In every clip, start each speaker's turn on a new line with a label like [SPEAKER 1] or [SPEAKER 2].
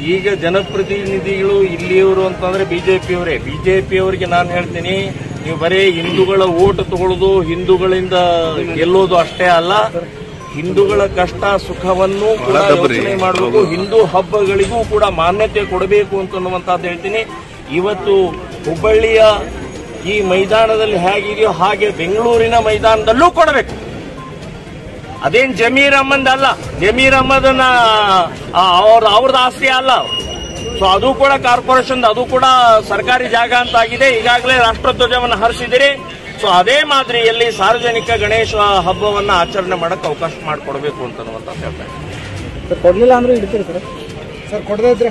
[SPEAKER 1] ಈಗ ಜನಪ್ರತಿನಿಧಿಗಳು ಇಲ್ಲಿಯವರು ಅಂತಂದ್ರೆ ಬಿಜೆಪಿಯವರೇ. ಬಿಜೆಪಿಯವರಿಗೆ ನಾನು ಹೇಳ್ತೀನಿ, ನೀವು ಬರೀ ಹಿಂದೂಗಳ ಓಟ್ ತಗೊಳ್ಳೋದು, ಹಿಂದೂಗಳಿಂದ ಗೆಲ್ಲೋದು ಅಷ್ಟೇ ಅಲ್ಲ, ಹಿಂದೂಗಳ ಕಷ್ಟ ಸುಖವನ್ನು ಕೂಡ ಯೋಚನೆ ಮಾಡಬೇಕು, ಹಿಂದೂ ಹಬ್ಬಗಳಿಗೂ ಕೂಡ ಮಾನ್ಯತೆ ಕೊಡಬೇಕು ಅಂತನ್ನುವಂಥದ್ದು ಹೇಳ್ತೀನಿ. ಇವತ್ತು ಹುಬ್ಬಳ್ಳಿಯ ಈ ಮೈದಾನದಲ್ಲಿ ಹೇಗಿದೆಯೋ ಹಾಗೆ ಬೆಂಗಳೂರಿನ ಮೈದಾನದಲ್ಲೂ ಕೊಡಬೇಕು. ಅದೇನ್ ಜಮೀರ್ ಅಹ್ಮದ್ ಅಲ್ಲ, ಜಮೀರ್ ಅಹ್ಮದನ್ನ ಅವ್ರದ್ದು ಆಸ್ತಿ ಅಲ್ಲ. ಸೊ ಅದು ಕೂಡ ಕಾರ್ಪೊರೇಷನ್, ಅದು ಕೂಡ ಸರ್ಕಾರಿ ಜಾಗ ಅಂತ ಆಗಿದೆ. ಈಗಾಗಲೇ ರಾಷ್ಟ್ರಧ್ವಜವನ್ನು ಹಾರಿಸಿದಿರಿ. ಸೊ ಅದೇ ಮಾದರಿಯಲ್ಲಿ ಸಾರ್ವಜನಿಕ ಗಣೇಶ ಹಬ್ಬವನ್ನ ಆಚರಣೆ ಮಾಡಕ್ಕೆ ಅವಕಾಶ ಮಾಡಿಕೊಡ್ಬೇಕು ಅಂತ ಹೇಳ್ತಾರೆ.
[SPEAKER 2] ಕೊಡ್ಲಿಲ್ಲ ಅಂದ್ರೆ ಇಡ್ತೀರಿ ಸರ್?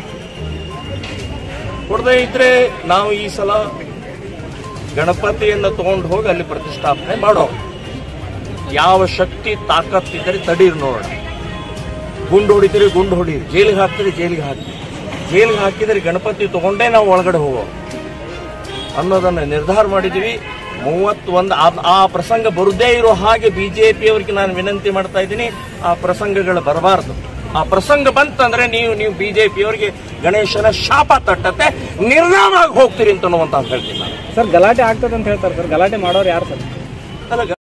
[SPEAKER 1] ಕೊಡದೇ ಇದ್ರೆ ನಾವು ಈ ಸಲ ಗಣಪತಿಯನ್ನು ತಗೊಂಡು ಹೋಗಿ ಅಲ್ಲಿ ಪ್ರತಿಷ್ಠಾಪನೆ ಮಾಡೋ. ಯಾವ ಶಕ್ತಿ ತಾಕತ್ತಿದ್ದರೆ ತಡೀರಿ ನೋಡೋಣ. ಗುಂಡು ಹೊಡಿತೀರಿ, ಗುಂಡು ಹೊಡೀರಿ. ಜೈಲಿಗೆ ಹಾಕ್ತೀರಿ, ಜೈಲಿಗೆ ಹಾಕಿ. ಜೈಲಿಗೆ ಹಾಕಿದರೆ ಗಣಪತಿ ತಗೊಂಡೇ ನಾವು ಒಳಗಡೆ ಹೋಗೋ ಅನ್ನೋದನ್ನ ನಿರ್ಧಾರ ಮಾಡಿದೀವಿ. 31 ಆ ಪ್ರಸಂಗ ಬರುದೇ ಇರೋ ಹಾಗೆ ಬಿಜೆಪಿಯವರಿಗೆ ನಾನು ವಿನಂತಿ ಮಾಡ್ತಾ ಇದ್ದೀನಿ. ಆ ಪ್ರಸಂಗಗಳು ಬರಬಾರದು. ಆ ಪ್ರಸಂಗ ಬಂತಂದ್ರೆ ನೀವು ಬಿಜೆಪಿಯವರಿಗೆ ಗಣೇಶನ ಶಾಪ ತಟ್ಟತ್ತೆ, ನಿರ್ನಾಮ ಆಗಿ ಹೋಗ್ತೀರಿ ಅಂತ ಹೇಳ್ತೀನಿ ನಾನು.
[SPEAKER 2] ಸರ್ ಗಲಾಟೆ ಆಗ್ತದೆ ಅಂತ ಹೇಳ್ತಾರೆ ಸರ್, ಗಲಾಟೆ ಮಾಡೋರು ಯಾರು ಸರ್?
[SPEAKER 1] ಅಲ್ಲ